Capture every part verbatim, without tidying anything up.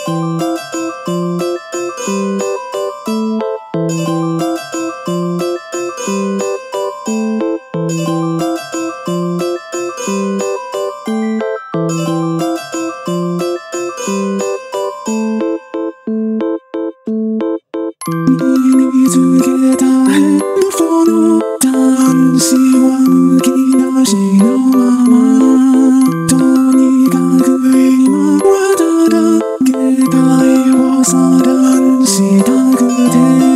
見つけたヘッドフォンの端子はむき出しのまま、とにかく今はただ下界を遮断したくて、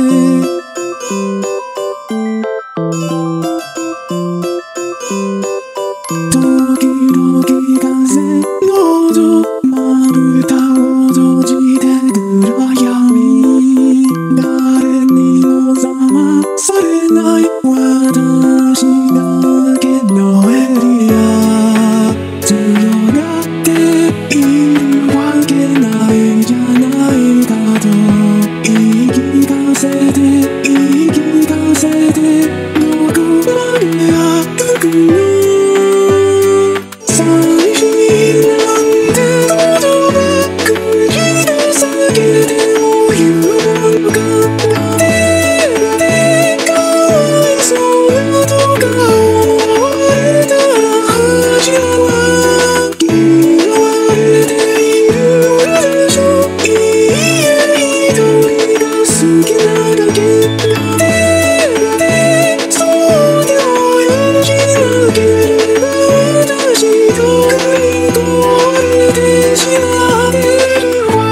時々風の音まぶたを閉じて暗闇、誰にも邪魔されない私だけのエリア、強がっているわけないんじゃないかと言い聞かせて言い聞かせて、どこまで歩くの、最近なんて言葉口に出さけても言うのか、誰でかわいそうなとか思われたら恥は嫌われているでしょ、いいえ一人が好きなだけ、誰でそうでもよしなければ私とに壊れてしまってるわ。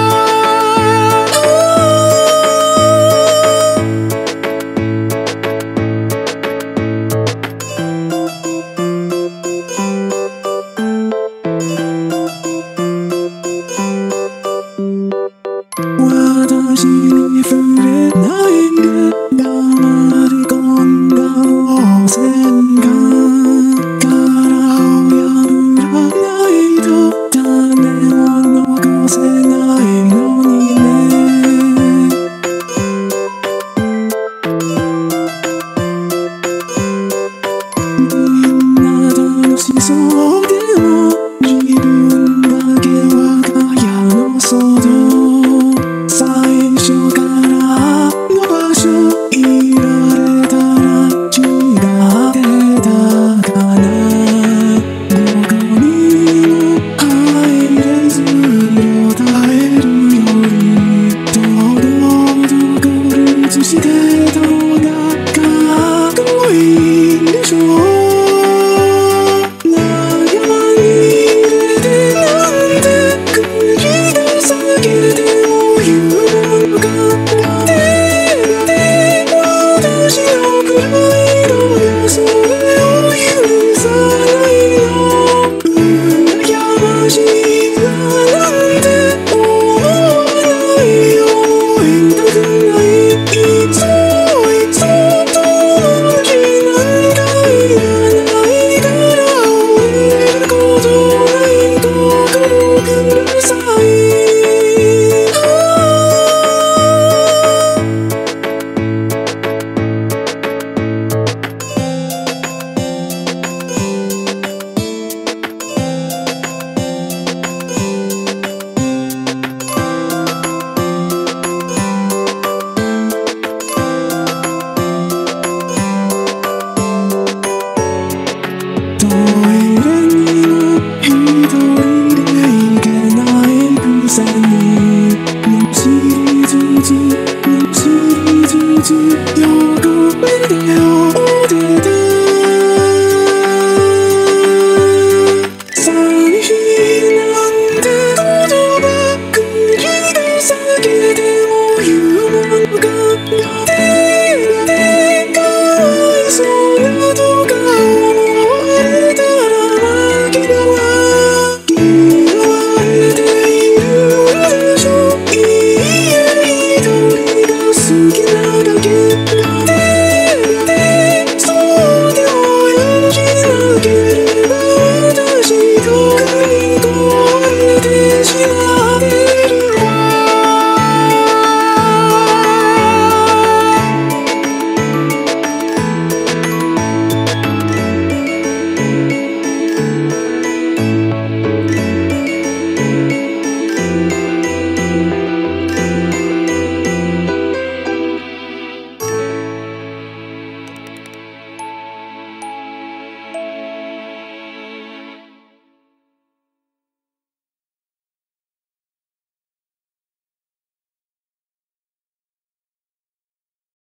私に触れないで黙り込んだ汚染が殻を破らないと種を残せないのにね、みんな楽しそうでも自分だけはガヤの外、最初からの場所いられたら違ってたかな、どこにも入れずよだえるより堂々と孤立してた方がかっこいいんでしょう、悩まに入れてなんて口が裂けても言うのか、誰で私のプライドやそれを許さないの、羨ましいななんて思わないよ、思いたくない、いつもいつも友達なんかいらないから終えることないと心苦さい。トイレにも一人で行けないくせに、むしりつつむしりつつ横目で追ってた、寂しいなんて言葉口に出さけても言うのか、誰でかわいそうなとか思われたら負けだわ、嫌われているでしょ、いいえ一人が好きなだけ、誰でそうでもよしなければ私とに壊れてしまう